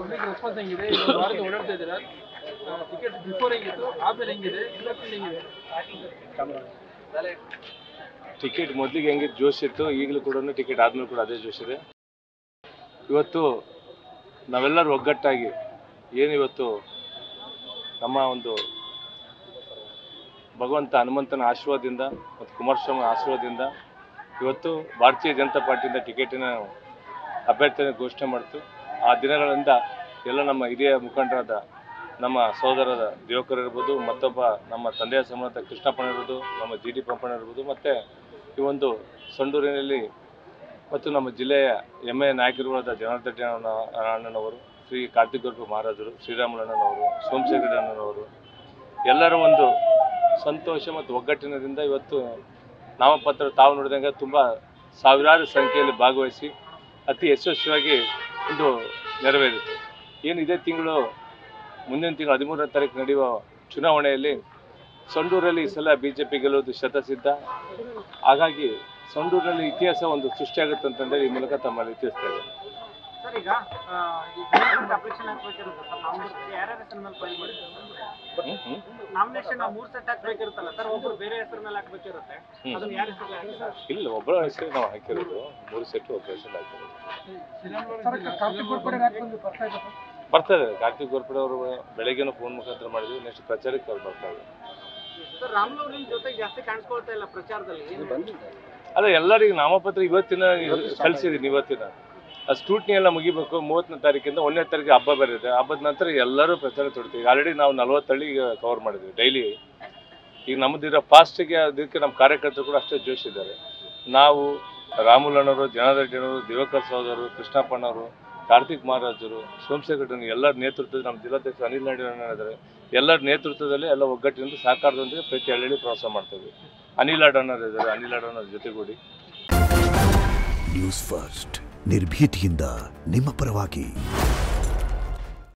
Public response ಹೆಂಗಿದೆ ವಾರಕ್ಕೆ ಓಡಾಡ್ತಾ ಇದ್ದೀರಾ ಟಿಕೆಟ್ ಬಿಫೋರ್ ಹೆಂಗಿತ್ತು ಆಮೇಲೆ ಹೆಂಗಿದೆ ಹೆಂಗಿದೆ ಟಿಕೆಟ್ ಮೊದಲಿಗೆ ಹೆಂಗೆ ಜೋಶ್ ಇತ್ತು ಈಗಲೂ ಕೂಡ ಟಿಕೆಟ್ ಆದ್ಮೇಲೆ ಕೂಡ ಅದೇ ಜೋಶ್ ಇದೆ ಇವತ್ತು ನಾವೆಲ್ಲರೂ ಒಗ್ಗಟ್ಟಾಗಿ ಏನಿವತ್ತು ನಮ್ಮ ಒಂದು ಭಗವಂತ ಹನುಮಂತನ ಆಶೀರ್ವಾದದಿಂದ ಮತ್ತು ಕುಮಾರಸ್ವಾಮಿ ಆಶೀರ್ವಾದದಿಂದ ಇವತ್ತು ಭಾರತೀಯ ಜನತಾ ಪಾರ್ಟಿಯಿಂದ ಟಿಕೆಟಿನ ಅಭ್ಯರ್ಥಿಯನ್ನು ಘೋಷಣೆ ಮಾಡ್ತು ಆ ದಿನಗಳಿಂದ ಎಲ್ಲ ನಮ್ಮ ಹಿರಿಯ ಮುಖಂಡರಾದ ನಮ್ಮ ಸಹೋದರದ ದೇವಕರ್ ಇರ್ಬೋದು ಮತ್ತೊಬ್ಬ ನಮ್ಮ ತಂದೆಯ ಸಮಾನ ಕೃಷ್ಣಪ್ಪಣ್ಣ ಇರ್ಬೋದು ನಮ್ಮ ಜಿ ಡಿ ಪಂಪಣ್ಣ ಇರ್ಬೋದು ಮತ್ತು ಈ ಒಂದು ಸಂಡೂರಿನಲ್ಲಿ ಮತ್ತು ನಮ್ಮ ಜಿಲ್ಲೆಯ ಹೆಮ್ಮೆಯ ನಾಯಕರುಗಳಾದ ಜನಾರ್ದನ ಅಣ್ಣನವರು ಶ್ರೀ ಕಾರ್ತಿಕ್ ಗೋರ್ಪು ಮಹಾರಾಜರು ಶ್ರೀರಾಮುಲು ಅಣ್ಣನವರು ಸೋಮಶೇಖರ ಅಣ್ಣನವರು ಎಲ್ಲರ ಒಂದು ಸಂತೋಷ ಮತ್ತು ಒಗ್ಗಟ್ಟಿನಿಂದ ಇವತ್ತು ನಾಮಪತ್ರ ತಾವು ನೋಡಿದಂಗೆ ತುಂಬ ಸಾವಿರಾರು ಸಂಖ್ಯೆಯಲ್ಲಿ ಭಾಗವಹಿಸಿ ಅತಿ ಯಶಸ್ವಿಯಾಗಿ ಇದು ನೆರವೇರಿತು ಏನು ಇದೇ ತಿಂಗಳು ಮುಂದಿನ ತಿಂಗಳು 13ನೇ ತಾರೀಕು ನಡೆಯುವ ಚುನಾವಣೆಯಲ್ಲಿ ಸಂಡೂರಲ್ಲಿ ಈ ಸಲ BJP ಗೆಲ್ಲುವುದು ಶತಸಿದ್ಧ ಹಾಗಾಗಿ ಸಂಡೂರಿನಲ್ಲಿ ಇತಿಹಾಸ ಒಂದು ಸೃಷ್ಟಿಯಾಗುತ್ತೆ ಅಂತಂದರೆ ಈ ಮೂಲಕ ತಮ್ಮಲ್ಲಿ ತಿಳಿಸ್ತಾ ಇದೆ ಸರ್ ಈಗ ಅಪ್ಲಿಕೇಶನ್ ಹಾಕಬೇಕಿರುತ್ತೆ ಸರ್ ಯಾರ್ಯಾರ ಹೆಸರು ಮೇಲೆ ಫೈಲ್ ಮಾಡಿದ್ರು ನಾಮಿನೇಷನ್ 3 ಸೆಟ್ ಹಾಕಬೇಕಿರುತ್ತಲ್ಲ ಸರ್ ಒಬ್ಬರು ಬೇರೆ ಹೆಸರು ಮೇಲೆ ಹಾಕಬೇಕಿರುತ್ತೆ ಅದನ್ನ ಯಾರ ಹೆಸರು ಹಾಕಿದ್ದಾರೆ ಇಲ್ಲ ಒಬ್ಬರ ಹೆಸರು ನಾವು ಹಾಕಿರೋದು 3 ಸೆಟ್ ಒಬ್ಬರ ಹೆಸರು ಹಾಕಿರೋದು ಬರ್ತಾರೆ ಕಾರ್ತಿಕ್ ಗೋರ್ಪಡೆ ಅವರು ಬೆಳಗ್ಗೆನೂ ಫೋನ್ ಮುಖಾಂತರ ಮಾಡಿದ್ವಿ ನೆಕ್ಸ್ಟ್ ಪ್ರಚಾರಕ್ಕೆ ಅವ್ರು ಬರ್ತಾರೆ ಸರ್ ರಾಮುಲು ಅವ್ರ ಜೊತೆ ಜಾಸ್ತಿ ಕಾಣಿಸ್ಕೊಳ್ತಾ ಇಲ್ಲ ಪ್ರಚಾರದಲ್ಲಿ ಅಲ್ಲ ಎಲ್ಲರಿಗೂ ನಾಮಪತ್ರ ಇವತ್ತಿನ ಕಳಿಸಿದ್ದೀನಿ ಇವತ್ತಿನ ಆ ಸ್ಕ್ರೂಟ್ನಿ ಎಲ್ಲ ಮುಗಿಬೇಕು 30ನೇ ತಾರೀಕಿಂದ 1ನೇ ತಾರೀಕು ಹಬ್ಬ ಬರುತ್ತೆ ಹಬ್ಬದ ನಂತರ ಎಲ್ಲರೂ ಪ್ರಚಾರ ತೊಡ್ತೀವಿ ಆಲ್ರೆಡಿ ನಾವು 40 ಹಳ್ಳಿ ಕವರ್ ಮಾಡಿದ್ವಿ ಡೈಲಿ ಈಗ ನಮ್ಮದಿರೋ ಫಾಸ್ಟಿಗೆ ಅದಕ್ಕೆ ನಮ್ಮ ಕಾರ್ಯಕರ್ತರು ಕೂಡ ಅಷ್ಟೇ ಜೋಶ್ ಇದ್ದಾರೆ ನಾವು ರಾಮುಲು ಅಣ್ಣವರು ಜನಾರ್ದನರು ದೇವಕರ್ ಸಹೋದರರು ಕೃಷ್ಣಪ್ಪಣ್ಣವರು ಕಾರ್ತಿಕ್ ಮಹಾರಾಜರು ಸೋಮಶೇಖರ ಎಲ್ಲರ ನೇತೃತ್ವದಲ್ಲಿ ನಮ್ಮ ಜಿಲ್ಲಾಧ್ಯಕ್ಷ ಅನಿಲ್ ನಾಯ್ಡು ಇದ್ದಾರೆ ಎಲ್ಲರ ನೇತೃತ್ವದಲ್ಲಿ ಎಲ್ಲ ಒಗ್ಗಟ್ಟಿನಿಂದ ಸಹಕಾರದೊಂದಿಗೆ ಪ್ರತಿ ಹಳ್ಳಿ ಪ್ರವಾಸ ಮಾಡ್ತೇವೆ ಅನಿಲ್ ಅಣ್ಣರು ಇದ್ದಾರೆ ಅನಿಲ್ ಅಣ್ಣರ ಜೊತೆಗೂಡಿ ನ್ಯೂಸ್ ಫಸ್ಟ್ ನಿರ್ಭೀತಿಯಿಂದ ನಿಮ್ಮ ಪರವಾಗಿ.